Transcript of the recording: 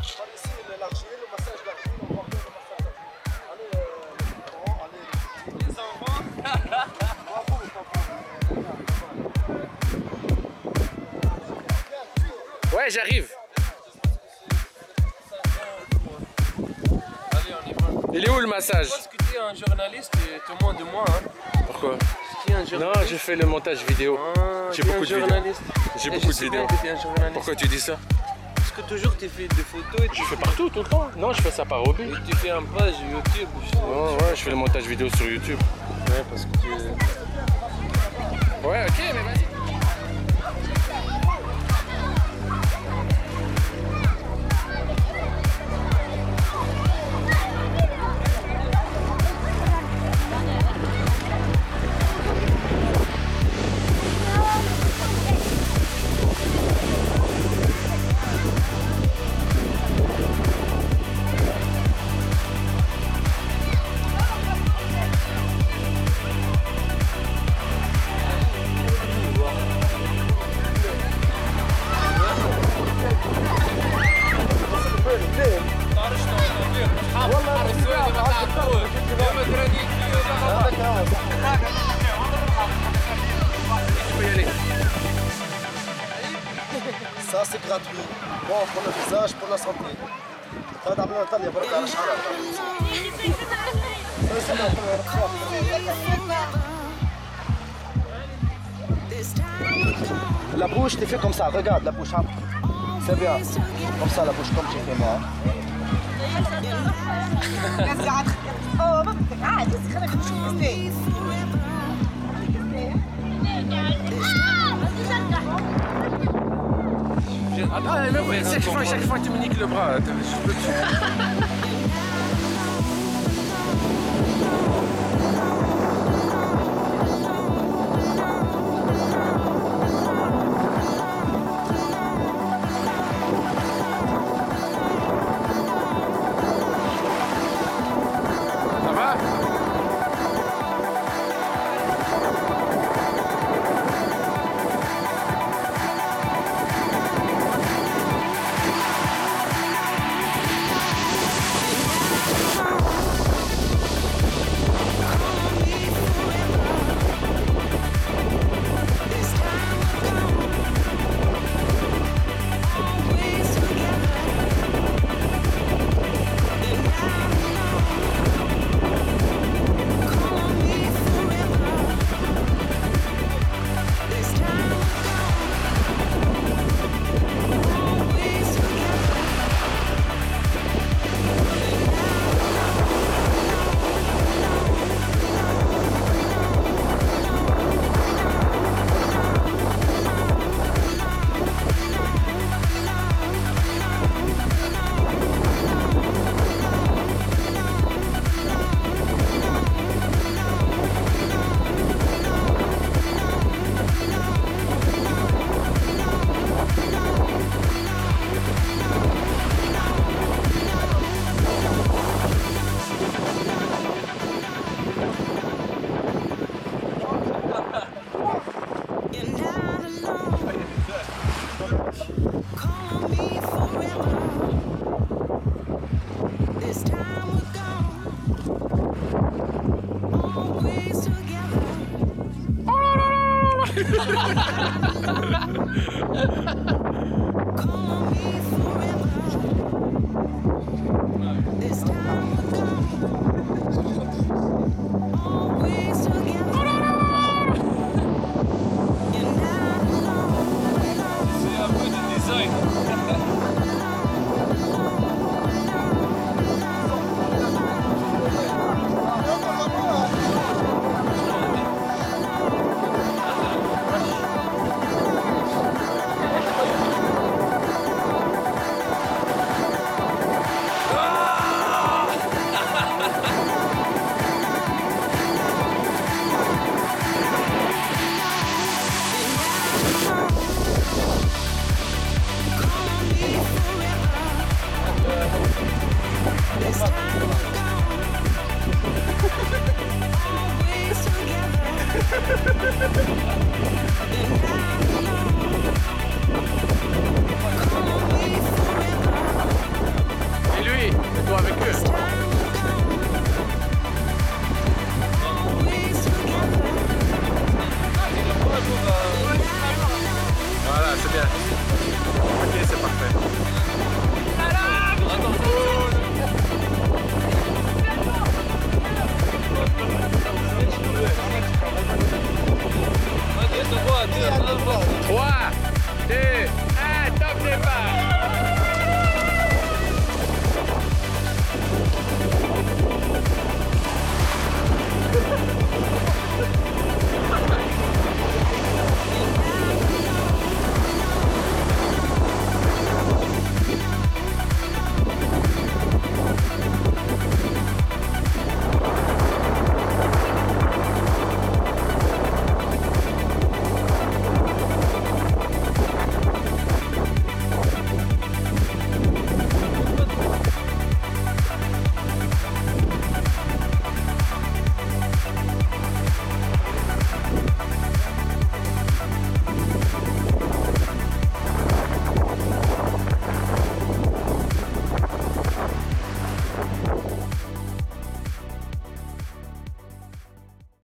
ici, l'argile, le massage d'argile, on va faire le massage d'argile. Allez, les enfants. Ouais, j'arrive. Allez, on y va. Il est où le massage? Parce que tu es un journaliste et tu moins de moi. Hein. Pourquoi? Tu es un Non, journaliste. j'ai fait le montage vidéo. J'ai beaucoup de vidéos. J'ai beaucoup de vidéos. Pourquoi tu dis ça? Parce que toujours tu fais des photos et Je fais partout, tout le temps. Non, je fais ça par hobby. Et tu fais un page YouTube. Non, ouais, je fais le montage vidéo sur YouTube. Ouais, parce que tu... Ouais, ok, mais vas-y. Ça, c'est gratuit. Bon, pour le visage, pour la santé. هذا عملنا ايطاليا برك على شحال. La bouche, tu fais comme ça, regarde la bouche. Hein. C'est bien. Comme ça, la bouche, comme tu fais moi. Attends, mais chaque fois tu me niques le bras. Je peux Ça va? Call me